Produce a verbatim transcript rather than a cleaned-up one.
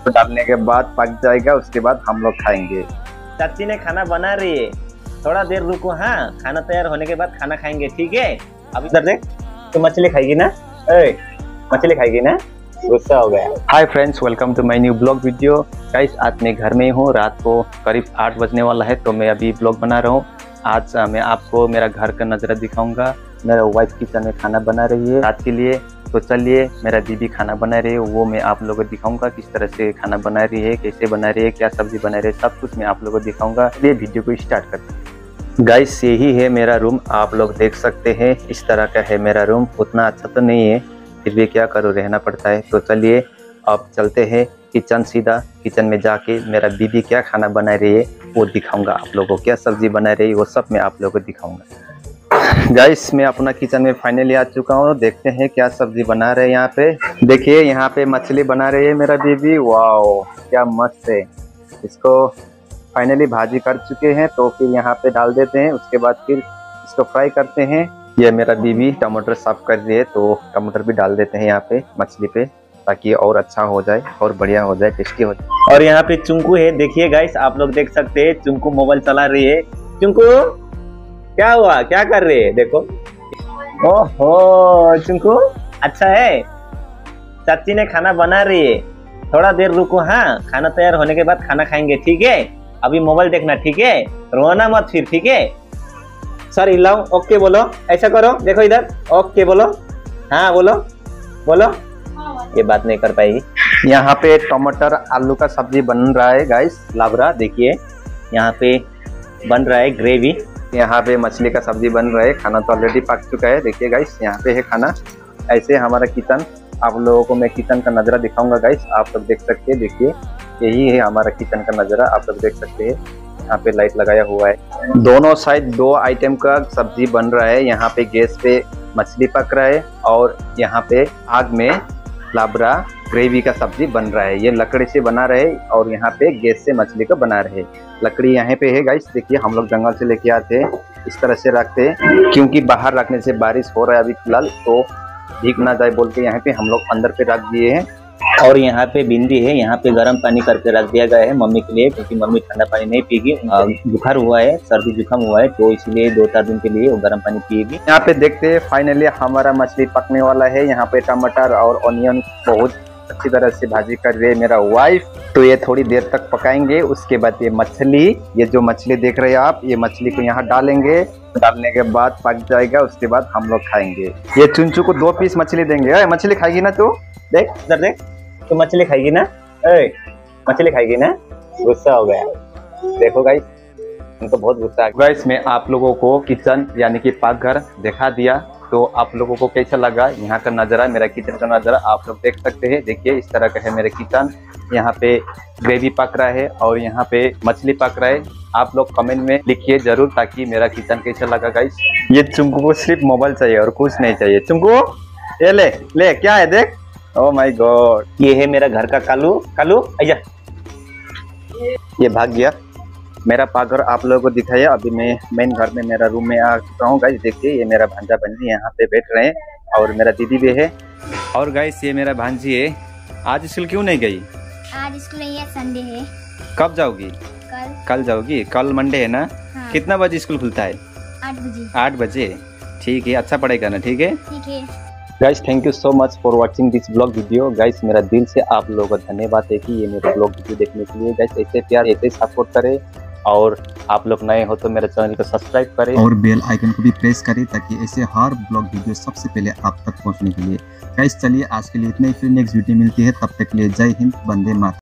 तो डालने के बाद पक जाएगा, उसके बाद हम लोग खाएंगे। चाची ने खाना बना रही है, थोड़ा देर रुको। हाँ, खाना तैयार होने के बाद खाना खाएंगे, ठीक है? अब इधर देख, तू मछली खाएगी ना? ए, मछली खाएगी ना? गुस्सा हो गया। Hi friends, welcome to my new blog video. Guys, आज मैं घर में हूँ, रात को करीब आठ बजने वाला है, तो मैं अभी ब्लॉग बना रहा हूँ। आज मैं आपको मेरा घर का नज़ारा दिखाऊंगा। मेरा वाइफ किचन में खाना बना रही है रात के लिए, तो चलिए मेरा दीदी खाना बना रही है, वो मैं आप लोगों को दिखाऊंगा किस तरह से खाना बना रही है, कैसे बना रही है, क्या सब्जी बना रही है, सब कुछ मैं आप लोगों को दिखाऊंगा। ये वीडियो को स्टार्ट करते हैं। गाइस, यही है मेरा रूम, आप लोग देख सकते हैं, इस तरह का है मेरा रूम। उतना अच्छा तो नहीं है, फिर भी क्या करो, रहना पड़ता है। तो चलिए अब चलते हैं किचन। सीधा किचन में जाके मेरा दीदी क्या खाना बना रही है वो दिखाऊंगा आप लोगों को, क्या सब्जी बना रही है वो सब मैं आप लोगों को दिखाऊंगा। गाइस, मैं अपना किचन में फाइनली आ चुका हूँ, देखते हैं क्या सब्जी बना रहे हैं। यहाँ पे देखिए, यहाँ पे मछली बना रही है मेरा दीदी। वाओ, क्या मस्त है। इसको फाइनली भाजी कर चुके हैं, तो फिर यहाँ पे डाल देते हैं, उसके बाद फिर इसको फ्राई करते हैं। ये मेरा दीदी टमाटर साफ कर रही है, तो टमाटर भी डाल देते हैं यहाँ पे मछली पे, ताकि और अच्छा हो जाए और बढ़िया हो जाए, टेस्टी हो जाए। और यहाँ पे चुंकू है, देखिए गाइस, आप लोग देख सकते हैं, चुंकू मोबाइल चला रही है। चुंकू, क्या हुआ, क्या कर रही है? देखो, ओहो चुंकू, अच्छा है। चाची ने खाना बना रही है, थोड़ा देर रुको। हाँ, खाना तैयार होने के बाद खाना खाएंगे, ठीक है? अभी मोबाइल देखना, ठीक है? रोना मत फिर, ठीक है? सर हिलाओ, ओके बोलो, ऐसा करो, देखो इधर, ओके बोलो। हाँ बोलो बोलो, ये बात नहीं कर पाएगी। यहाँ पे टमाटर आलू का सब्जी बन रहा है गाइस, लाबरा देखिए, यहाँ पे बन रहा है ग्रेवी। यहाँ पे मछली का सब्जी बन रहा है, खाना तो ऑलरेडी पक चुका है। देखिए गाइस, यहाँ पे है खाना। ऐसे हमारा किचन, आप लोगों को मैं किचन का नज़ारा दिखाऊंगा गाइस, आप लोग देख सकते हैं। देखिए, यही है हमारा किचन का नज़ारा, आप लोग देख सकते हैं। यहाँ पे लाइट लगाया हुआ है, दोनों साइड दो आइटम का सब्जी बन रहा है। यहाँ पे गैस पे मछली पक रहा है और यहाँ पे आग में लाबरा ग्रेवी का सब्जी बन रहा है। ये लकड़ी से बना रहे और यहाँ पे गैस से मछली को बना रहे। लकड़ी यहाँ पे है गाइस, देखिए, हम लोग जंगल से लेके आते हैं, इस तरह से रखते हैं, क्योंकि बाहर रखने से बारिश हो रहा है अभी फिलहाल, तो भीग ना जाए बोल के यहाँ पे हम लोग अंदर पे रख दिए हैं। और यहाँ पे भिंडी है, यहाँ पे गर्म पानी करके रख दिया गया है मम्मी के लिए, क्योंकि मम्मी ठंडा पानी नहीं पिएगी, बुखार हुआ है, सर्दी जुकाम हुआ है, तो इसलिए दो चार दिन के लिए वो गर्म पानी पिएगी। यहाँ पे देखते हैं फाइनली हमारा मछली पकने वाला है। यहाँ पे टमाटर और ऑनियन बहुत अच्छी तरह से भाजी कर रही है मेरा वाइफ, तो ये थोड़ी देर तक पकाएंगे। उसके बाद ये मछली, ये जो मछली देख रहे हैं आप, ये मछली को यहाँ डालेंगे, डालने के बाद पक जाएगा, उसके बाद हम लोग खाएंगे। ये चुनचू को दो पीस मछली देंगे। मछली खाएगी ना तू? देख इधर देख, तू मछली खाएगी ना? ए, मछली खाएगी ना? गुस्सा हो गया। देखो गाइस, उनको बहुत गुस्सा आ गया। गाइस, मैं आप लोगों को किचन यानी कि पाकघर दिखा दिया, तो आप लोगों को कैसा लगा यहाँ का नज़ारा, मेरा किचन का नज़ारा आप लोग देख सकते हैं। देखिए, इस तरह का है मेरा किचन। यहाँ पे ग्रेवी पक रहा है और यहाँ पे मछली पक रहा है। आप लोग कमेंट में लिखिए जरूर, ताकि मेरा किचन कैसा लगा गाइस। ये चुंकू को सिर्फ मोबाइल चाहिए और कुछ नहीं चाहिए। चुंकू, ये ले ले, क्या है देख। ओह माय गॉड, ये है मेरा घर का कालू। कालू आजा, ये भाग गया। मेरा पाकघर आप लोगों को दिखाया। अभी मैं मेन घर में, मेरा रूम में आ चुका हूँ गाइस। देखिए, ये मेरा भांजा भांजी यहाँ पे बैठ रहे हैं और मेरा दीदी भी है। और गाइस, ये मेरा भांजी है। आज स्कूल क्यों नहीं गई? आज स्कूल नहीं है, संडे है। कब जाओगी? कल। कल जाओगी? कल मंडे है ना? हाँ। कितना बजे स्कूल खुलता है? आठ बजे। आठ बजे, ठीक है, अच्छा पढ़ेगा ना? ठीक है ठीक है guys, thank you so much for watching this blog video. Guys, मेरा दिल से आप लोगों का धन्यवाद है कि ये मेरे ब्लॉग वीडियो देखने के लिए। गाइस, ऐसे प्यार, ऐसे सपोर्ट करें, और आप लोग नए हो तो मेरे चैनल को सब्सक्राइब करें और बेल आइकन को भी प्रेस करें, ताकि ऐसे हर ब्लॉग वीडियो सबसे पहले आप तक पहुंचने के लिए। गाइस, चलिए आज के लिए इतना ही, फिर नेक्स्ट वीडियो मिलती है, तब तक के लिए जय हिंद, वंदे मातरम।